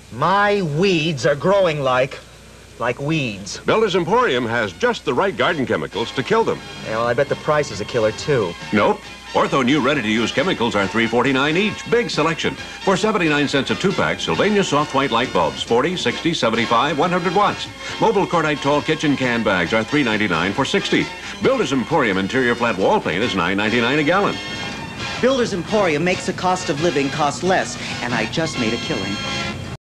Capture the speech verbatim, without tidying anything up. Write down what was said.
My weeds are growing like... like weeds. Builders Emporium has just the right garden chemicals to kill them. Yeah, well, I bet the price is a killer, too. Nope. Ortho new ready-to-use chemicals are three forty-nine each. Big selection. For seventy-nine cents a two-pack, Sylvania soft white light bulbs, forty, sixty, seventy-five, one hundred watts. Mobile cordite tall kitchen can bags are three ninety-nine for sixty. Builders Emporium interior flat wall paint is nine ninety-nine a gallon. Builders Emporium makes the cost of living cost less, and I just made a killing.